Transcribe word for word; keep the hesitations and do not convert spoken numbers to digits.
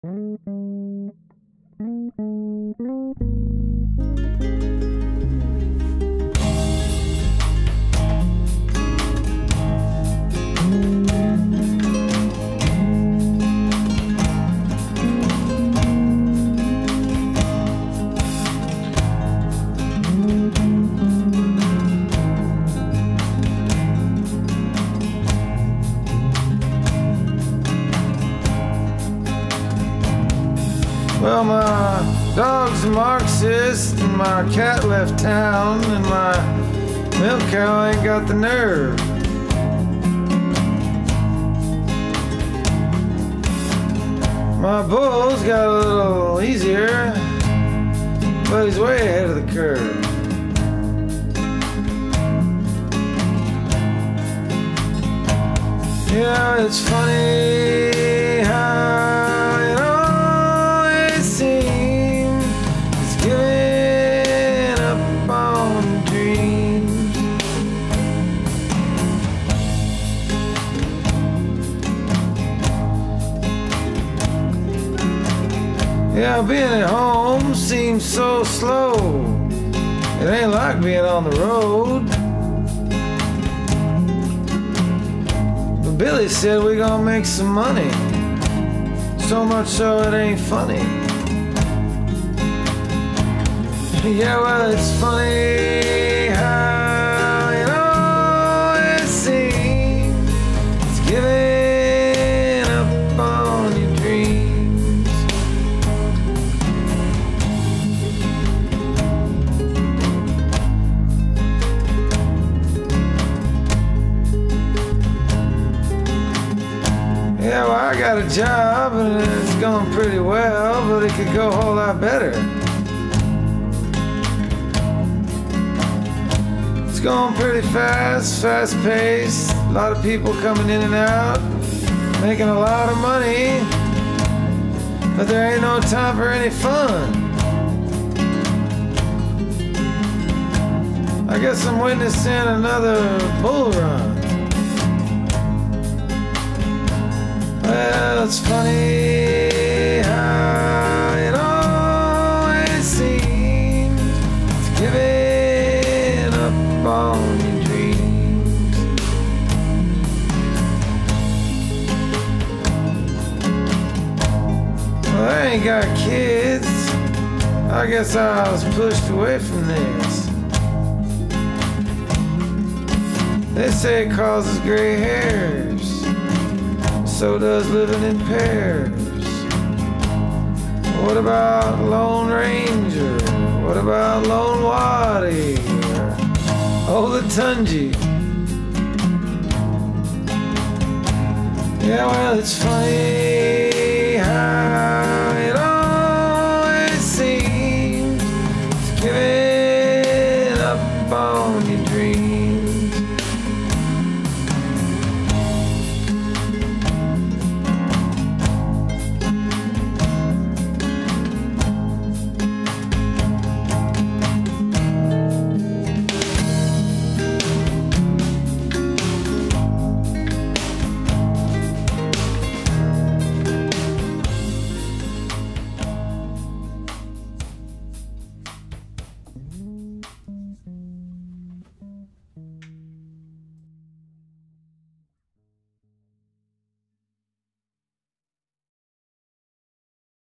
Well, my dog's a Marxist, and my cat left town, and my milk cow ain't got the nerve. My bull's got a little easier, but he's way ahead of the curve. You know, it's funny how it always seems it's giving up on dreams. Yeah, being at home seems so slow. It ain't like being on the road. Billy said we gonna make some money, so much so it ain't funny. Yeah, well, it's funny how it always seems it's giving up on your dreams. Yeah, well, I got a job and it's going pretty well, but it could go a whole lot better. It's going pretty fast, fast paced, a lot of people coming in and out, making a lot of money, but there ain't no time for any fun. I guess I'm witnessing another bull run. Well, it's funny how it always seems it's giving up on your dreams. Well, I ain't got kids. I guess I was pushed away from this. They say it causes gray hairs. So does living in pairs. What about Lone Ranger? What about Lone Waddy? Oh, the Tunji. Yeah, well, it's funny